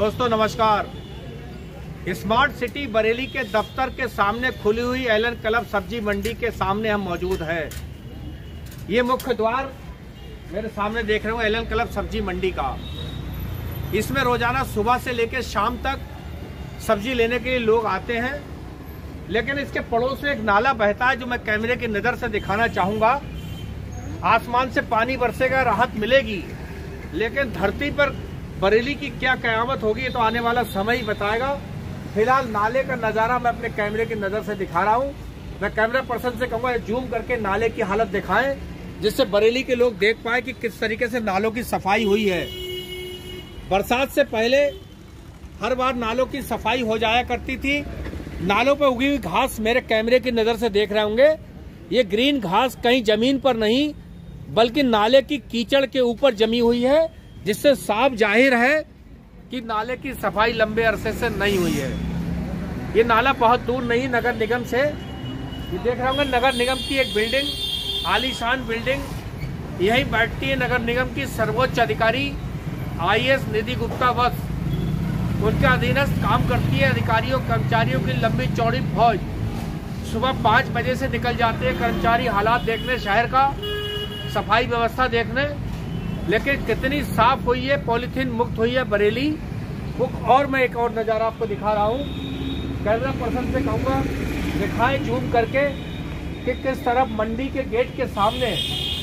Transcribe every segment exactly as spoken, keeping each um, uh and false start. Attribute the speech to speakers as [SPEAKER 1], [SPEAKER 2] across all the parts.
[SPEAKER 1] दोस्तों नमस्कार। Smart city Bareilly के दफ्तर के सामने खुली हुई एलन क्लब सब्जी मंडी के सामने हम मौजूद हैं। ये मुख्य द्वार मेरे सामने देख रहे हो एलन क्लब सब्जी मंडी का। इसमें रोजाना सुबह से लेकर शाम तक सब्जी लेने के लिए लोग आते हैं, लेकिन इसके पड़ोस में एक नाला बहता है जो मैं कैमरे की नज़र से दिखाना चाहूँगा। आसमान से पानी बरसेगा, राहत मिलेगी, लेकिन धरती पर बरेली की क्या कयामत होगी ये तो आने वाला समय ही बताएगा। फिलहाल नाले का नज़ारा मैं अपने कैमरे की नज़र से दिखा रहा हूँ। मैं कैमरा पर्सन से कहूँगा जूम करके नाले की हालत दिखाएं, जिससे बरेली के लोग देख पाए कि किस तरीके से नालों की सफाई हुई है। बरसात से पहले हर बार नालों की सफाई हो जाया करती थी। नालों पर उगी हुई घास मेरे कैमरे की नज़र से देख रहे होंगे। ये ग्रीन घास कहीं जमीन पर नहीं बल्कि नाले की कीचड़ के ऊपर जमी हुई है, जिससे साफ जाहिर है कि नाले की सफाई लंबे अरसे से नहीं हुई है। ये नाला बहुत दूर नहीं नगर निगम से, ये देख रहे होंगे नगर निगम की एक बिल्डिंग, आलीशान बिल्डिंग, यही बैठती है नगर निगम की सर्वोच्च अधिकारी आई ए एस निधि गुप्ता बस। उनके अधीनस्थ काम करती है अधिकारियों कर्मचारियों की लंबी चौड़ी फौज। सुबह पाँच बजे से निकल जाते हैं कर्मचारी हालात देखने, शहर का सफाई व्यवस्था देखने, लेकिन कितनी साफ हुई है, पॉलीथीन मुक्त हुई है बरेली। वो और मैं एक और नज़ारा आपको दिखा रहा हूँ। कैमरा पर्सन से कहूँगा दिखाएं जूम करके कि किस तरफ मंडी के गेट के सामने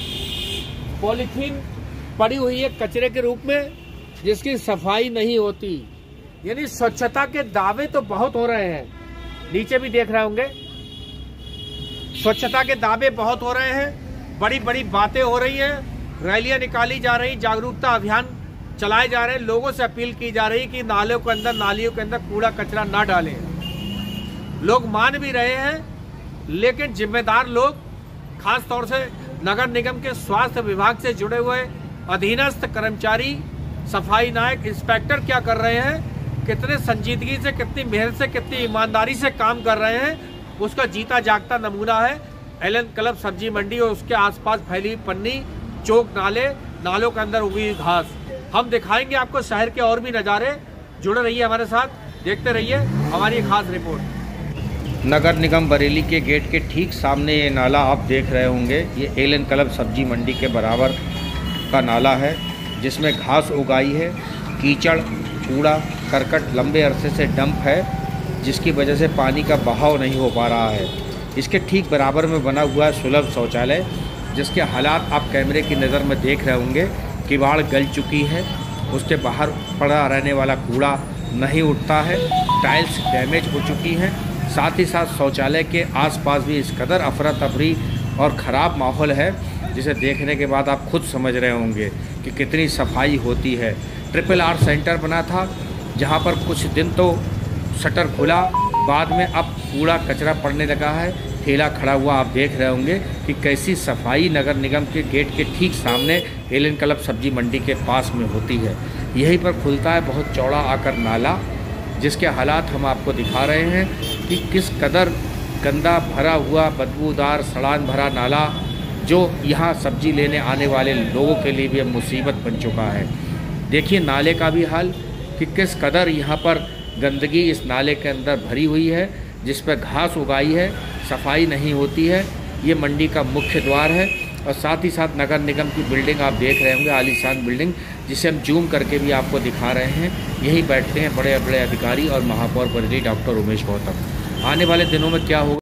[SPEAKER 1] पॉलीथीन पड़ी हुई है कचरे के रूप में, जिसकी सफाई नहीं होती। यानी स्वच्छता के दावे तो बहुत हो रहे हैं, नीचे भी देख रहे होंगे स्वच्छता के दावे बहुत हो रहे हैं, बड़ी बड़ी बातें हो रही हैं, रैलियां निकाली जा रही, जागरूकता अभियान चलाए जा रहे हैं, लोगों से अपील की जा रही कि नालों के अंदर नालियों के अंदर कूड़ा कचरा ना डालें। लोग मान भी रहे हैं, लेकिन जिम्मेदार लोग, खास तौर से नगर निगम के स्वास्थ्य विभाग से जुड़े हुए अधीनस्थ कर्मचारी, सफाई नायक, इंस्पेक्टर क्या कर रहे हैं, कितने संजीदगी से, कितनी मेहनत से, कितनी ईमानदारी से काम कर रहे हैं, उसका जीता जागता नमूना है एलन क्लब सब्जी मंडी और उसके आसपास फैली हुई पन्नी, चौक, नाले, नालों के अंदर उगी घास। हम दिखाएंगे आपको शहर के और भी नज़ारे। जुड़े रहिए हमारे साथ, देखते रहिए हमारी खास रिपोर्ट।
[SPEAKER 2] नगर निगम बरेली के गेट के ठीक सामने ये नाला आप देख रहे होंगे। ये एलन क्लब सब्जी मंडी के बराबर का नाला है, जिसमें घास उगाई है, कीचड़, कूड़ा करकट लंबे अरसे से डंप है, जिसकी वजह से पानी का बहाव नहीं हो पा रहा है। इसके ठीक बराबर में बना हुआ है सुलभ शौचालय, जिसके हालात आप कैमरे की नज़र में देख रहे होंगे। किवाड़ गल चुकी है, उसके बाहर पड़ा रहने वाला कूड़ा नहीं उठता है, टाइल्स डैमेज हो चुकी हैं, साथ ही साथ शौचालय के आसपास भी इस कदर अफरा तफरी और ख़राब माहौल है, जिसे देखने के बाद आप खुद समझ रहे होंगे कि कितनी सफाई होती है। ट्रिपल आर सेंटर बना था, जहाँ पर कुछ दिन तो शटर खुला, बाद में अब कूड़ा कचरा पड़ने लगा है, ठेला खड़ा हुआ आप देख रहे होंगे कि कैसी सफाई नगर निगम के गेट के ठीक सामने एलन क्लब सब्जी मंडी के पास में होती है। यहीं पर खुलता है बहुत चौड़ा आकर नाला, जिसके हालात हम आपको दिखा रहे हैं कि किस कदर गंदा भरा हुआ बदबूदार सड़ान भरा नाला, जो यहाँ सब्जी लेने आने वाले लोगों के लिए भी मुसीबत बन चुका है। देखिए नाले का भी हाल कि किस कदर यहाँ पर गंदगी इस नाले के अंदर भरी हुई है, जिस पर घास उगाई है, सफाई नहीं होती है। ये मंडी का मुख्य द्वार है और साथ ही साथ नगर निगम की बिल्डिंग आप देख रहे होंगे, आलीशान बिल्डिंग, जिसे हम जूम करके भी आपको दिखा रहे हैं। यही बैठते हैं बड़े बड़े अधिकारी और महापौर बरेली डॉक्टर उमेश गौतम। आने वाले दिनों में क्या होगा